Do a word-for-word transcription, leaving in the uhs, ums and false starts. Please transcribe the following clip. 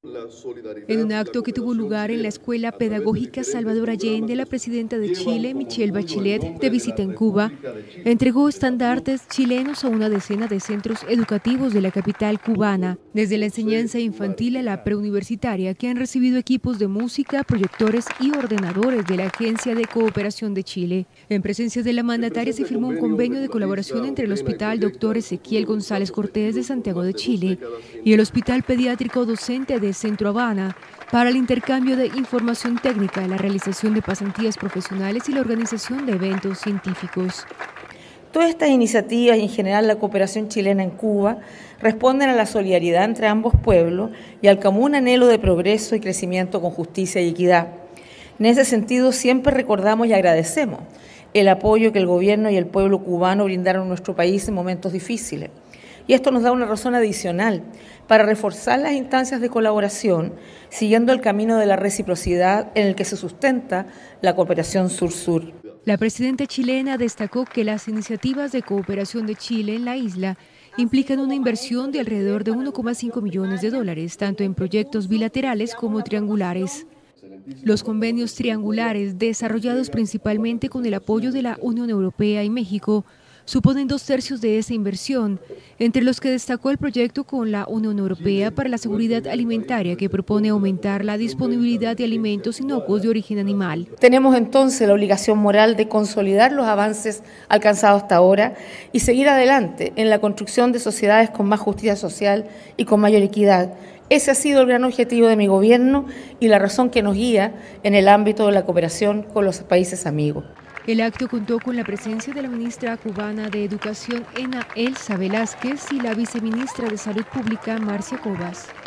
En un acto que tuvo lugar en la Escuela Pedagógica Salvador Allende, la presidenta de Chile, Michelle Bachelet, de visita en Cuba, entregó estandartes chilenos a una decena de centros educativos de la capital cubana, desde la enseñanza infantil a la preuniversitaria, que han recibido equipos de música, proyectores y ordenadores de la Agencia de Cooperación de Chile. En presencia de la mandataria se firmó un convenio de colaboración entre el Hospital Doctor Ezequiel González Cortés de Santiago de Chile y el Hospital Pediátrico Docente de Centro Habana para el intercambio de información técnica, la realización de pasantías profesionales y la organización de eventos científicos. Todas estas iniciativas y en general la cooperación chilena en Cuba responden a la solidaridad entre ambos pueblos y al común anhelo de progreso y crecimiento con justicia y equidad. En ese sentido siempre recordamos y agradecemos el apoyo que el gobierno y el pueblo cubano brindaron a nuestro país en momentos difíciles. Y esto nos da una razón adicional para reforzar las instancias de colaboración, siguiendo el camino de la reciprocidad en el que se sustenta la cooperación sur-sur. La presidenta chilena destacó que las iniciativas de cooperación de Chile en la isla implican una inversión de alrededor de uno coma cinco millones de dólares, tanto en proyectos bilaterales como triangulares. Los convenios triangulares, desarrollados principalmente con el apoyo de la Unión Europea y México, suponen dos tercios de esa inversión, entre los que destacó el proyecto con la Unión Europea para la seguridad alimentaria, que propone aumentar la disponibilidad de alimentos inocuos de origen animal. Tenemos entonces la obligación moral de consolidar los avances alcanzados hasta ahora y seguir adelante en la construcción de sociedades con más justicia social y con mayor equidad. Ese ha sido el gran objetivo de mi gobierno y la razón que nos guía en el ámbito de la cooperación con los países amigos. El acto contó con la presencia de la ministra cubana de Educación, Ena Elsa Velázquez, y la viceministra de Salud Pública, Marcia Cobas.